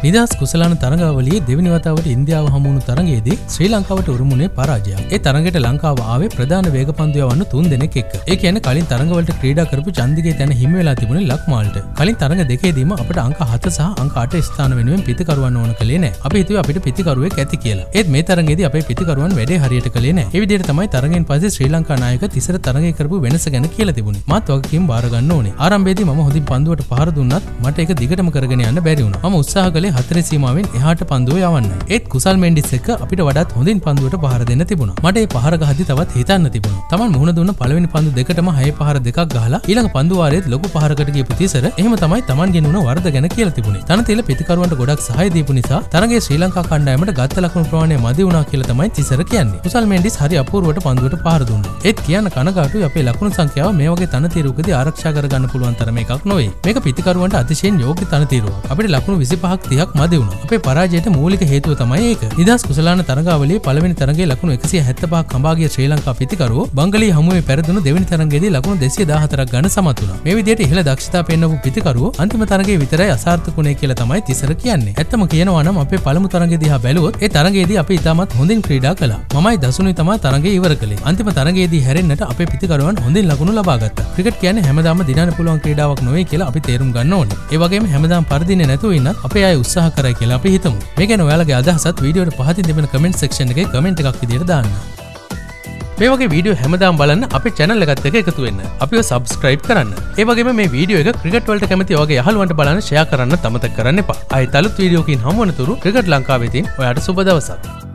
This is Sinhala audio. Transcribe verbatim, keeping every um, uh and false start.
නිදහස් කුසලාන තරඟාවලියේ දෙවෙනි වතාවට ඉන්දියාව හමු වුණු තරඟයේදී ශ්‍රී ලංකාවට උරුමුනේ පරාජයක්. ඒ තරඟයට ලංකාව ආවේ ප්‍රධාන වේග පන්දු යවන්න තුන් දෙනෙක් එක්ක. ඒ කියන්නේ කලින් තරඟවලට ක්‍රීඩා කරපු චන්දිගේ තැන හිමි වෙලා තිබුණේ ලක්මාල්ට. කලින් තරඟ දෙකේදීම අපිට අංක හත සහ අංක අට ස්ථාන වෙනුවෙන් පිතිකරුවන් ඕන කළේ නැහැ. අපි හිතුවේ අපිට පිතිකරුවෙක් ඇති කියලා. ඒත් මේ තරඟයේදී අපේ පිතිකරුවන් වැඩේ හරියට කළේ නැහැ. ඒ විදිහට තමයි තරඟෙන් පස්සේ ශ්‍රී ලංකා නායක තිසර තරඟේ කරපු වෙනස ගැන කියලා තිබුණේ. මාත් වගකීම් බාර ගන්න ඕනේ. ආරම්භයේදී මම හොඳින් පන්දුවට පහර දුන්නත් මට ඒක දිගටම කරගෙන යන්න බැරි වුණා. මම උත්සාහ කළේ හතරේ සීමාවෙන් එහාට පන්දුව යවන්නයි. ඒත් කුසල් මෙන්ඩිස් එක්ක අපිට වඩාත් හොඳින් පන්දුවට පහර දෙන්න තිබුණා. මට ඒ පහර ගහද්දි තවත් හිතන්න තිබුණා. Taman මුහුණ දුන්න පළවෙනි පන්දු දෙකටම හය පහර දෙකක් ගහලා ඊළඟ පන්දු වාරයේත් ලොකු පහරකට ගියපු තිසර එහෙම තමයි Taman ගෙනුන වරද ගැන කියලා තිබුණේ. තනතිල පිතිකරුවන්ට ගොඩක් සහාය දීපු නිසා තරගයේ ශ්‍රී ලංකා කණ්ඩායමට ගත්ත ලකුණු ප්‍රමාණය මදි වුණා කියලා තමයි තිසර කියන්නේ. කුසල් මෙන්ඩිස් හරි අපූර්වට පන්දුවට පහර දුන්නා. ඒත් කියන්න කනගාටුයි අපේ ලකුණු සංඛ්‍යාව මේ වගේ තනතිරුවකදී ආරක්ෂා කරගන්න පුළුවන් තරම එකක් නොවේ. මේක පිතිකරුවන්ට අතිශයින් යෝග්‍ය තනතිරුවක්. අපිට ලකුණු විසිපහක් තිහක් මදි වුණා. අපේ පරාජයට මූලික හේතුව තමයි ඒක. නිදහස් කුසලාන තරගාවලියේ පළවෙනි තරගයේ ලකුණු එකසිය හැත්තෑපහක් හඹා ගිය ශ්‍රී ලංකා පිතිකරුවෝ බංගලී හමුවේ පෙරදුණු දෙවෙනි තරගයේදී ලකුණු දෙසිය දාහතරක් ගන්න සමත් වුණා. මේ විදිහට ඉහළ දක්ෂතා පෙන්වපු පිතිකරුවෝ අන්තිම තරගයේ විතරයි අසාර්ථක වුණේ කියලා තමයි තිසර කියන්නේ. ඇත්තම කියනවා නම් අපේ පළමු තරගය දිහා බැලුවොත් ඒ තරගයේදී අපි ඉතාමත් හොඳින් ක්‍රීඩා කළා. මමයි දසුනුයි තමයි තරගය ඉවර කළේ. අන්තිම තරගයේදී හැරෙන්නට අපේ පිතිකරුවන් හොඳින් ලකුණු ලබා ගත්තා. ක්‍රිකට් කියන්නේ හැමදාම දිනන්න පුළුවන් ක්‍රීඩාවක් නෙවෙයි කියලා අපි තේරුම් ගන්න ඕනේ. ඒ වගේම හැමදාම පරදින්නේ නැතුව ඉන්න අපේ අය උත්සාහ කරයි කියලා අපි හිතමු. මේ ගැන ඔයාලගේ අදහසත් වීඩියෝට පහතින් තිබෙන කමෙන්ට් සෙක්ෂන් එකේ කමෙන්ට් එකක් විදියට දාන්න. මේ වගේ වීඩියෝ හැමදාම බලන්න අපේ channel එකත් එක්ක එකතු වෙන්න. අපිව subscribe කරන්න. ඒ වගේම මේ වීඩියෝ එක ක්‍රිකට් වලට කැමති ඔයගේ යහළුවන්ට බලන්න share කරන්න අමතක කරන්න එපා. ආයෙත් අලුත් වීඩියෝකින් හමු වෙනතුරු ක්‍රිකට් ලංකාවේ තියෙන ඔයාට සුබ දවසක්.